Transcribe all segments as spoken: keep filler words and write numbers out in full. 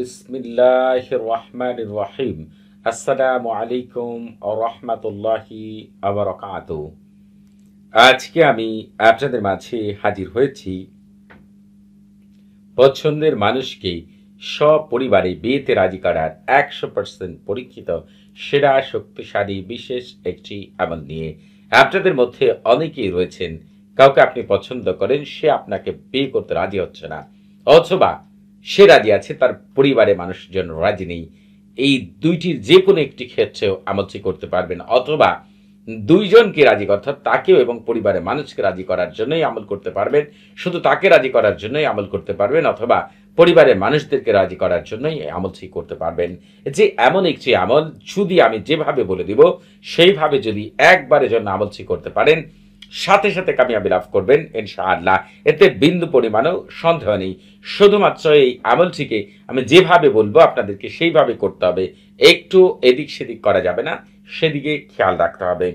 বিসমিল্লাহির রহমানির রহিম। আসসালামু আলাইকুম ওয়া রাহমাতুল্লাহি ওয়া বারাকাতুহু। আজকে আমি আপনাদের মাঝে হাজির হয়েছি পছন্দের মানুষকে সপরিবারে বিয়েতে রাজি করার একশো পার্সেন্ট পরীক্ষিত সেরা শক্তিশালী বিশেষ একটি আমল নিয়ে। আপনাদের মধ্যে অনেকেই রয়েছেন, কাউকে আপনি পছন্দ করেন, সে আপনাকে বিয়ে করতে রাজি হচ্ছে না, অথবা সে রাজি আছে, তার পরিবারের মানুষজন রাজি নেই। এই দুইটির যে কোনো একটি ক্ষেত্রেও আমলটি করতে পারবেন, অথবা দুইজনকে রাজি, অর্থাৎ তাকেও এবং পরিবারের মানুষকে রাজি করার জন্যই আমল করতে পারবেন, শুধু তাকে রাজি করার জন্যই আমল করতে পারবেন, অথবা পরিবারের মানুষদেরকে রাজি করার জন্যই আমলটি করতে পারবেন। যে এমন একটি আমল, যদি আমি যেভাবে বলে দিব সেইভাবে যদি একবারের জন্য আমলটি করতে পারেন, সাথে সাথে কামিয়াবি লাভ করবেন ইনশাআল্লাহ। এতে বিন্দু পরিমাণও সন্দেহ নেই। শুধুমাত্র এই আমলটিকে আমি যেভাবে বলবো আপনাদেরকে সেইভাবে করতে হবে, একটু এদিক সেদিক করা যাবে না, সেদিকে খেয়াল রাখতে হবে।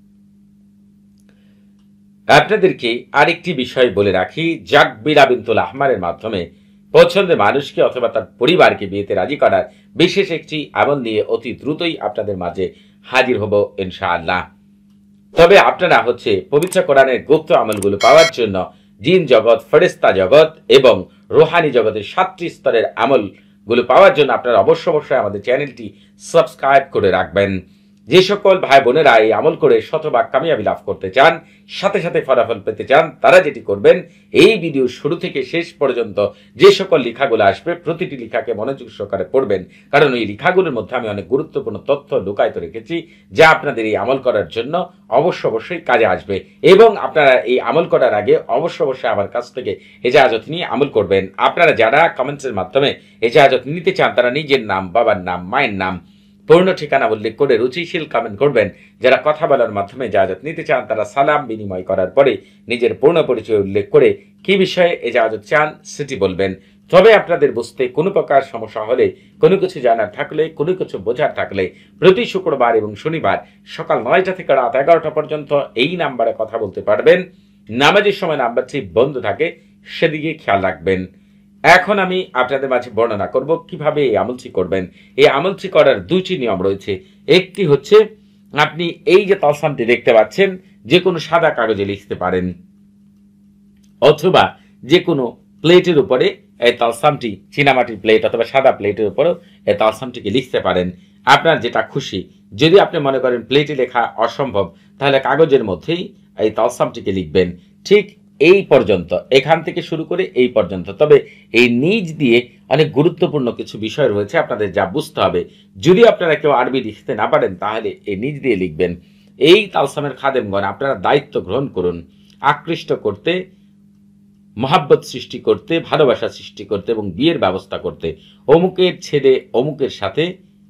আপনাদেরকে আরেকটি বিষয় বলে রাখি, জাকবিরা বিনতুল আহমারের মাধ্যমে পছন্দের মানুষকে অথবা তার পরিবারকে বিয়েতে রাজি করার বিশেষ একটি আমল নিয়ে অতি দ্রুতই আপনাদের মাঝে হাজির হব ইনশাআল্লাহ। তবে আপনারা হচ্ছে পবিত্র কোরআনের গুপ্ত আমলগুলো পাওয়ার জন্য জিন জগৎ, ফেরেশতা জগৎ এবং রুহানি জগতের সাতটি স্তরের আমলগুলো পাওয়ার জন্য আপনারা অবশ্য অবশ্যই আমাদের চ্যানেলটি সাবস্ক্রাইব করে রাখবেন। যে সকল ভাই বোনেরা এই আমল করে শতভাগ কামিয়াবি লাভ করতে চান, সাথে সাথে ফলাফল পেতে চান, তারা যেটি করবেন, এই ভিডিও শুরু থেকে শেষ পর্যন্ত যে সকল লেখাগুলো আসবে প্রতিটি লেখাকে মনোযোগ সহকারে পড়বেন, কারণ এই লেখাগুলোর মধ্যে আমি অনেক গুরুত্বপূর্ণ তথ্য লুকায়িত রেখেছি যা আপনাদের এই আমল করার জন্য অবশ্য অবশ্যই কাজে আসবে। এবং আপনারা এই আমল করার আগে অবশ্য অবশ্যই আমার কাছ থেকে এজাজত নিয়ে আমল করবেন। আপনারা যারা কমেন্টসের মাধ্যমে এজাজত নিতে চান, তারা নিজের নাম, বাবার নাম, মায়ের নাম, পূর্ণ ঠিকানা উল্লেখ করে রুচিশীল কমেন্ট করবেন। যারা কথা বলার মাধ্যমে এজাজত নিতে চান, তারা সালাম বিনিময় করার পরে নিজের পূর্ণ পরিচয় উল্লেখ করে কি বিষয়ে এজাজত চান সেটি বলবেন। তবে আপনাদের বুঝতে কোনো প্রকার সমস্যা হলে, কোনো কিছু জানার থাকলে, কোনো কিছু বোঝার থাকলে প্রতি শুক্রবার এবং শনিবার সকাল নয়টা থেকে রাত এগারোটা পর্যন্ত এই নাম্বারে কথা বলতে পারবেন। নামাজের সময় নাম্বারটি বন্ধ থাকে, সেদিকে খেয়াল রাখবেন। এখন আমি আপনাদের মাঝে বর্ণনা করব কিভাবে এই আমলটি করবেন। এই আমলটি করার দুইটি নিয়ম রয়েছে। একটি হচ্ছে, আপনি এই যে তালসামটি দেখতে পাচ্ছেন, যে কোনো সাদা কাগজে লিখতে পারেন, অথবা যে কোনো প্লেটের উপরে এই তালসামটি, চীনামাটির প্লেট অথবা সাদা প্লেটের উপরেও এই তালসামটিকে লিখতে পারেন, আপনার যেটা খুশি। যদি আপনি মনে করেন প্লেটে লেখা অসম্ভব, তাহলে কাগজের মধ্যেই এই তালসামটিকে লিখবেন, ঠিক এই পর্যন্ত, এখান থেকে শুরু করে এই পর্যন্ত। তবে এই নিজ দিয়ে অনেক গুরুত্বপূর্ণ কিছু বিষয় রয়েছে, আপনাদের যা বুঝতে হবে। যদি আপনারা কেউ আরবি লিখতে না পারেন, তাহলে এই নিজ দিয়ে লিখবেন। এই তালসামের খাদেমগণ, আপনারা দায়িত্ব গ্রহণ করুন আকৃষ্ট করতে, মহাব্বত সৃষ্টি করতে, ভালোবাসা সৃষ্টি করতে এবং বিয়ের ব্যবস্থা করতে। অমুকের ছেলে অমুকের সাথে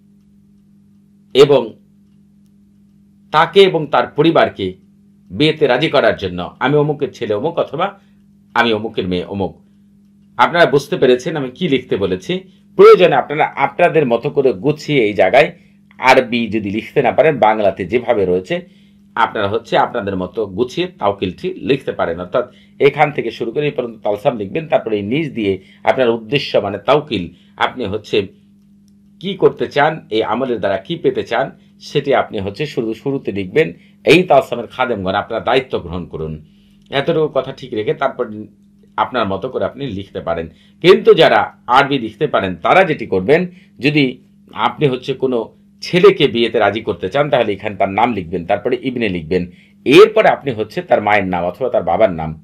এবং তাকে এবং তার পরিবারকে বিয়েতে রাজি করার জন্য আমি অমুকের ছেলে অমুক, অথবা আমি অমুকের মেয়ে অমুক। আপনারা বুঝতে পেরেছেন আমি কি লিখতে বলেছি। প্রয়োজনে আপনারা আপনাদের মতো করে গুছিয়ে এই জায়গায় আরবি যদি লিখতে না পারেন, বাংলাতে যেভাবে রয়েছে আপনারা হচ্ছে আপনাদের মতো গুছিয়ে তাওকিলটি লিখতে পারেন। অর্থাৎ এখান থেকে শুরু করে এই পর্যন্ত তালসাম লিখবেন, তারপরে এই নিজ দিয়ে আপনার উদ্দেশ্য মানে তাওকিল, আপনি হচ্ছে কি করতে চান, এই আমলের দ্বারা কি পেতে চান, সেটি আপনি হচ্ছে শুরু শুরুতে লিখবেন। এই তালসামের খাদেমগণ, আপনার দায়িত্ব গ্রহণ করুন। এতটুকু কথা ঠিক রেখে তারপর আপনার মতো করে আপনি লিখতে পারেন। কিন্তু যারা আরবি লিখতে পারেন, তারা যেটি করবেন, যদি আপনি হচ্ছে কোনো ছেলেকে বিয়েতে রাজি করতে চান, তাহলে এখানে তার নাম লিখবেন, তারপরে ইবনে লিখবেন, এরপরে আপনি হচ্ছে তার মায়ের নাম অথবা তার বাবার নাম,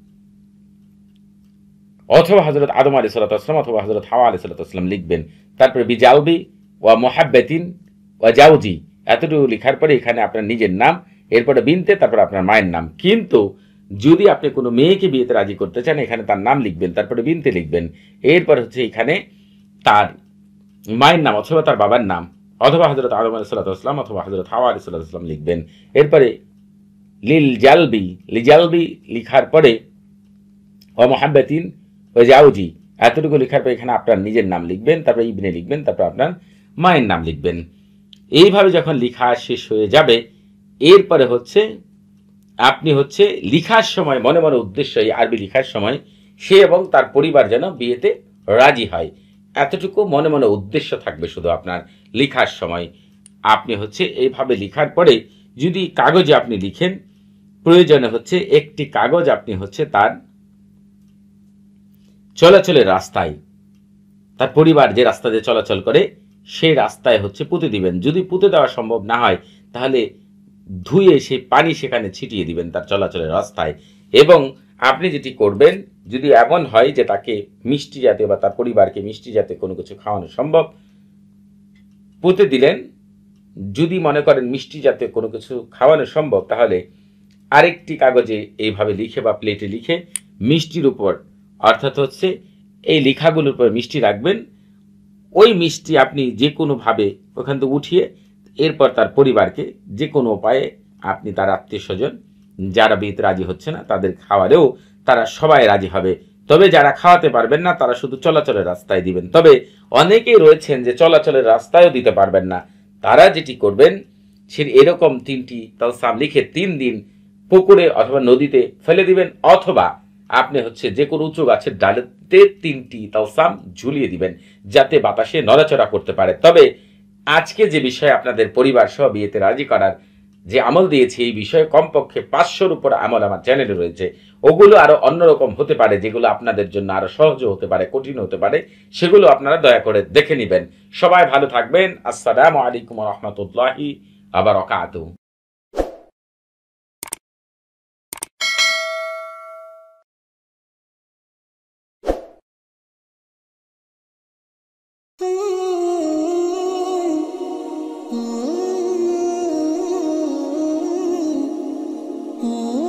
অথবা হযরত আদম আলাইহিস সালাম অথবা হযরত হাওয়া আলাইহিস সালাম লিখবেন। তারপরে বিজাউবি ওয়া মুহাব্বাতিন ওয়া জাউজি, এতটুকু লেখার পরে এখানে আপনার নিজের নাম, এরপরে বিনতে, তারপরে আপনার মায়ের নাম। কিন্তু যদি আপনি কোনো মেয়েকে বিয়েতে রাজি করতে চান, এখানে তার নাম লিখবেন, তারপরে বিনতে লিখবেন, এরপর হচ্ছে এখানে তার মায়ের নাম অথবা তার বাবার নাম, অথবা হযরত আদম আলাইহিস সালাম অথবা হযরত হাওয়া আলাইহিস সালাম লিখবেন। এরপরে লিল জালবি, লিজালবি লিখার পরে ওয়া মুহাব্বাতিন ওয়া জাউজি, এতটুকু লেখার পরে এখানে আপনার নিজের নাম লিখবেন, তারপরে ইবনে লিখবেন, তারপর আপনার মায়ের নাম লিখবেন। এইভাবে যখন লেখা শেষ হয়ে যাবে, এরপরে হচ্ছে আপনি হচ্ছে লিখার সময় মনে মনে উদ্দেশ্য, এই আরবি লিখার সময় সে এবং তার পরিবার যেন বিয়েতে রাজি হয়। এতটুকু মনে মনে উদ্দেশ্য থাকবে শুধু আপনার লেখার সময়। আপনি হচ্ছে এইভাবে লেখার পরে যদি কাগজে আপনি লিখেন, প্রয়োজনে হচ্ছে একটি কাগজ আপনি হচ্ছে তার চলাচলের রাস্তায়, তার পরিবার যে রাস্তা দিয়ে চলাচল করে সেই রাস্তায় হচ্ছে পুঁতে দিবেন। যদি পুঁতে দেওয়া সম্ভব না হয় তাহলে ধুয়ে সেই পানি সেখানে ছিটিয়ে দিবেন তার চলাচলের রাস্তায়। এবং আপনি যেটি করবেন, যদি এমন হয় যে তাকে মিষ্টি জাতীয় বা তার পরিবারকে মিষ্টি জাতীয় কোনো কিছু খাওয়ানো সম্ভব, পুঁতে দিলেন। যদি মনে করেন মিষ্টি জাতীয় কোনো কিছু খাওয়ানো সম্ভব, তাহলে আরেকটি কাগজে এইভাবে লিখে বা প্লেটে লিখে মিষ্টির উপর, অর্থাৎ হচ্ছে এই লেখাগুলোর উপর মিষ্টি রাখবেন। ওই মিষ্টি আপনি যে কোনোভাবে ওখান থেকে উঠিয়ে এরপর তার পরিবারকে যে কোনো উপায়ে আপনি তার আত্মীয় স্বজন যারা বিয়েতে রাজি হচ্ছে না তাদের খাওয়ালেও তারা সবাই রাজি হবে। তবে যারা খাওয়াতে পারবেন না তারা শুধু চলাচলের রাস্তায় দিবেন। তবে অনেকেই রয়েছেন যে চলাচলের রাস্তায়ও দিতে পারবেন না, তারা যেটি করবেন সে এরকম তিনটি তালসাম লিখে তিন দিন পুকুরে অথবা নদীতে ফেলে দিবেন, অথবা আপনি হচ্ছে যে কোনো উঁচু গাছের ডালেতে তিনটি তালসাম ঝুলিয়ে দিবেন যাতে বাতাসে নড়াচড়া করতে পারে। তবে আজকে যে বিষয়ে আপনাদের পরিবার সহ বিয়েতে রাজি করার যে আমল দিয়েছি, এই বিষয়ে কমপক্ষে পাঁচশোর উপর আমল আমার চ্যানেলে রয়েছে। ওগুলো আরো অন্যরকম হতে পারে, যেগুলো আপনাদের জন্য আরো সহজ হতে পারে, কঠিন হতে পারে, সেগুলো আপনারা দয়া করে দেখে নেবেন। সবাই ভালো থাকবেন। আসসালামু আলাইকুম ওয়া রাহমাতুল্লাহি ওয়া বারাকাতুহু। Oh